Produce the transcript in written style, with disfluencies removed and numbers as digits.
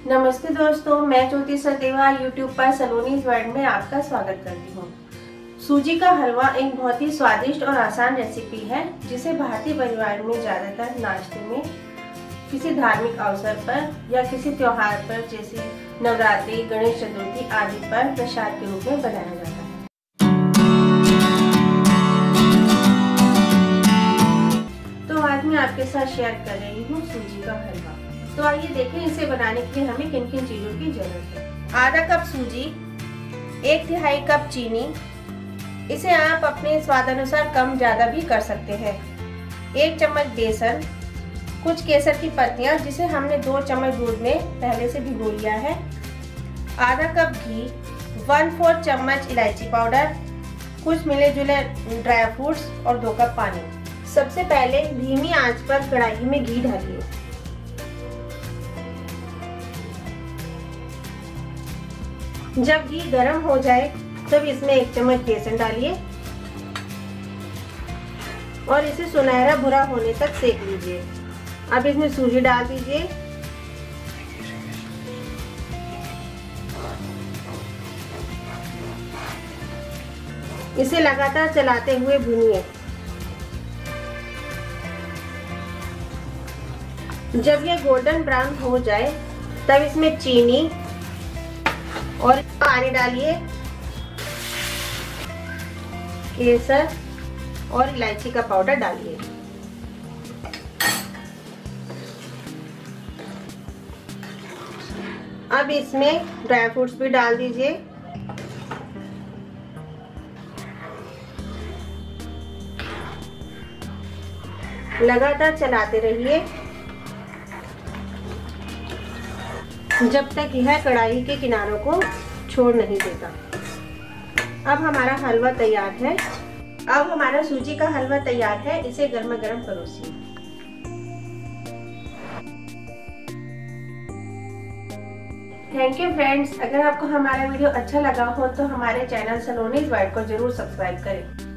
नमस्ते दोस्तों, मैं ज्योति सचदेवा यूट्यूब पर सलोनीज वर्ल्ड में आपका स्वागत करती हूँ। सूजी का हलवा एक बहुत ही स्वादिष्ट और आसान रेसिपी है जिसे भारतीय परिवार में ज़्यादातर नाश्ते में, किसी धार्मिक अवसर पर या किसी त्योहार पर जैसे नवरात्रि, गणेश चतुर्थी आदि पर प्रसाद के रूप में बनाया जाता है। तो आज मैं आपके साथ शेयर कर रही हूँ सूजी का हलवा। तो आइए देखें इसे बनाने के लिए हमें किन किन चीजों की जरूरत है। आधा कप सूजी, 1/3 कप चीनी, इसे आप अपने स्वादानुसार कम ज्यादा भी कर सकते हैं। 1 चम्मच बेसन, कुछ केसर की पत्तियां जिसे हमने 2 चम्मच दूध में पहले से भिगो लिया है, आधा कप घी, 1/4 चम्मच इलायची पाउडर, कुछ मिले जुले ड्राई फ्रूट्स और 2 कप पानी। सबसे पहले धीमी आंच पर कढ़ाई में घी डालिए। जब घी गर्म हो जाए तब इसमें 1 चम्मच बेसन डालिए और इसे सुनहरा भुरा होने तक सेक लीजिए। अब इसमें सूजी डाल दीजिए। इसे लगातार चलाते हुए भूनिए। जब ये गोल्डन ब्राउन हो जाए तब इसमें चीनी और पानी डालिए, केसर और इलायची का पाउडर डालिए। अब इसमें ड्राई फ्रूट्स भी डाल दीजिए। लगातार चलाते रहिए जब तक यह कढ़ाई के किनारों को छोड़ नहीं देता। अब हमारा हलवा तैयार है। अब हमारा सूजी का हलवा तैयार है। इसे गर्मा गर्म परोसिए। Thank you friends. अगर आपको हमारा वीडियो अच्छा लगा हो तो हमारे चैनल सलोनीज वर्ल्ड को जरूर सब्सक्राइब करें।